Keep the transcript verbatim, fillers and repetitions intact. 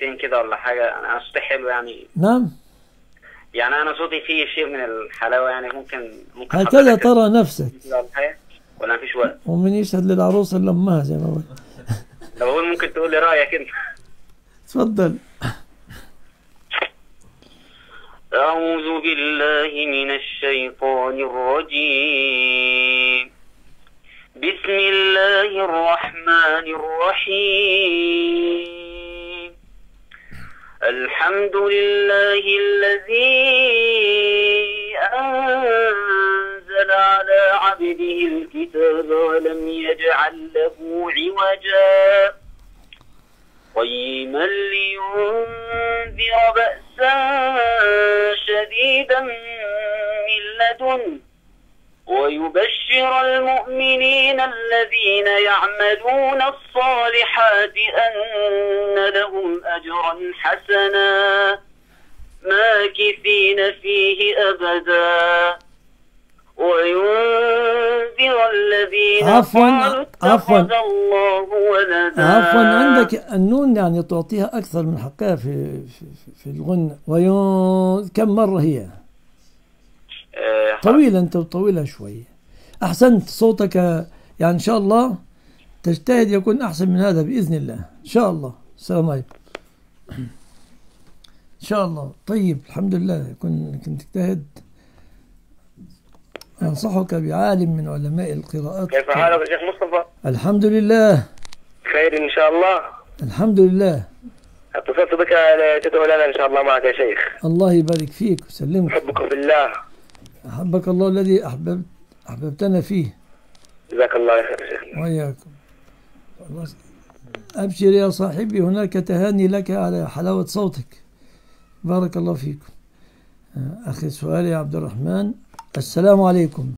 دقيقتين كده ولا حاجة؟ أنا صوتي حلو يعني. نعم. يعني أنا صوتي فيه شيء من الحلاوة يعني، ممكن ممكن هكذا حضرتك ترى نفسك. كده ولا حاجة، ولا مفيش وقت؟ ومن يشهد للعروس إلا أمها زي ما قلت. لو بقول ممكن تقول لي رأيك أنت. تفضل. أعوذ بالله من الشيطان الرجيم. بسم الله الرحمن الرحيم. الحمد لله الذي أنزل على عبده الكتاب ولم يجعل له عوجا قيما لينذر بأسا شديدا من لدنه ويبشر المؤمنين الذين يعملون الصالحات أن لهم أجرا حسنا ماكثين فيه أبدا وينذر الذين عفوا قالوا عفوا اتخذ الله ولدا. عفوا عندك النون يعني تعطيها أكثر من حقها في في, في الغنى. وين كم مرة هي؟ آه، طويلة، أنت طويلة شوي. أحسنت صوتك، يعني إن شاء الله تجتهد يكون أحسن من هذا بإذن الله إن شاء الله. السلام عليكم. إن شاء الله. طيب الحمد لله كنت تجتهد. أنصحك بعالم من علماء القراءات. كيف حالك يا شيخ مصطفى؟ الحمد لله. خير إن شاء الله. الحمد لله. اتصلت بك لتدعو لنا إن شاء الله معك يا شيخ. الله يبارك فيك وسلمك. أحبك في الله. أحبك الله الذي أحببت أحببتنا فيه. جزاك الله خير يا شيخ. وإياكم. أبشر يا صاحبي، هناك تهاني لك على حلاوة صوتك. بارك الله فيكم. أخي سؤالي يا عبد الرحمن. السلام عليكم.